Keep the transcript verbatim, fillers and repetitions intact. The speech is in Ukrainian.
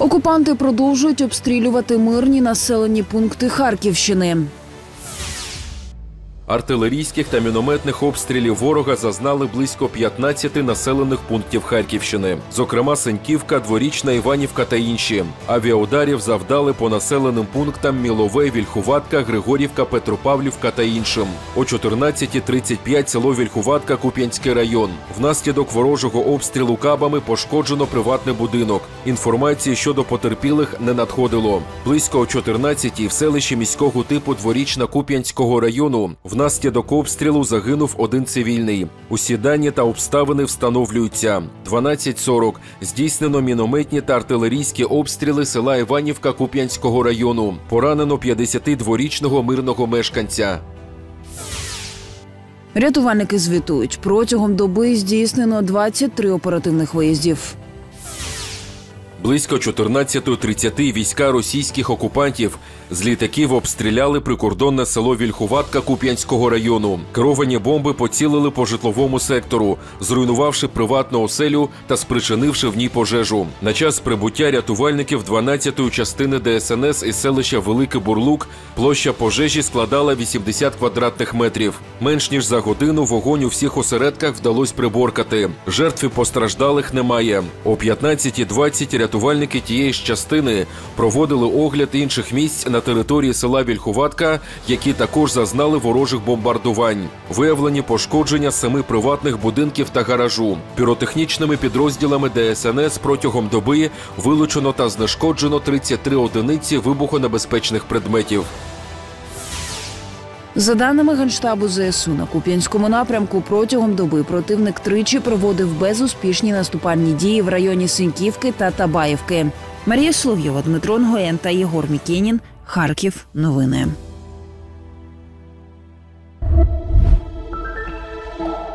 Окупанти продовжують обстрілювати мирні населені пункти Харківщини. Артилерійських та мінометних обстрілів ворога зазнали близько п'ятнадцяти населених пунктів Харківщини. Зокрема, Сеньківка, Дворічна, Іванівка та інші. Авіаударів завдали по населеним пунктам Мілове, Вільхуватка, Григорівка, Петропавлівка та іншим. О чотирнадцятій тридцять п'ять село Вільхуватка, Куп'янський район. Внаслідок ворожого обстрілу кабами пошкоджено приватний будинок. Інформації щодо потерпілих не надходило. Близько о чотирнадцятій в селищі міського типу Дворічна Куп'янського району внаслідок обстрілу загинув один цивільний. Усі дані та обставини встановлюються. дванадцять сорок. Здійснено мінометні та артилерійські обстріли села Іванівка Куп'янського району. Поранено п'ятдесятидворічного мирного мешканця. Рятувальники звітують, протягом доби здійснено двадцять три оперативних виїздів. Близько чотирнадцятої тридцяти війська російських окупантів з літаків обстріляли прикордонне село Вільхуватка Куп'янського району. Керовані бомби поцілили по житловому сектору, зруйнувавши приватну оселю та спричинивши в ній пожежу. На час прибуття рятувальників дванадцятої частини Де Ес Ен Ес із селища Великий Бурлук площа пожежі складала вісімдесят квадратних метрів. Менш ніж за годину вогонь у всіх осередках вдалося приборкати. Жертв і постраждалих немає. О п'ятнадцятій двадцять рятувальники тієї ж частини проводили огляд інших місць на території села Вільхуватка, які також зазнали ворожих бомбардувань. Виявлені пошкодження семи приватних будинків та гаражу. Піротехнічними підрозділами Де Ес Ен Ес протягом доби вилучено та знешкоджено тридцять три одиниці вибухонебезпечних предметів. За даними Генштабу Зе Ес У, на Куп'янському напрямку протягом доби противник тричі проводив безуспішні наступальні дії в районі Сеньківки та Табаївки. Марія Соловйова, Дмитро Нгоєн та Єгор Мікенін. Харків. Новини.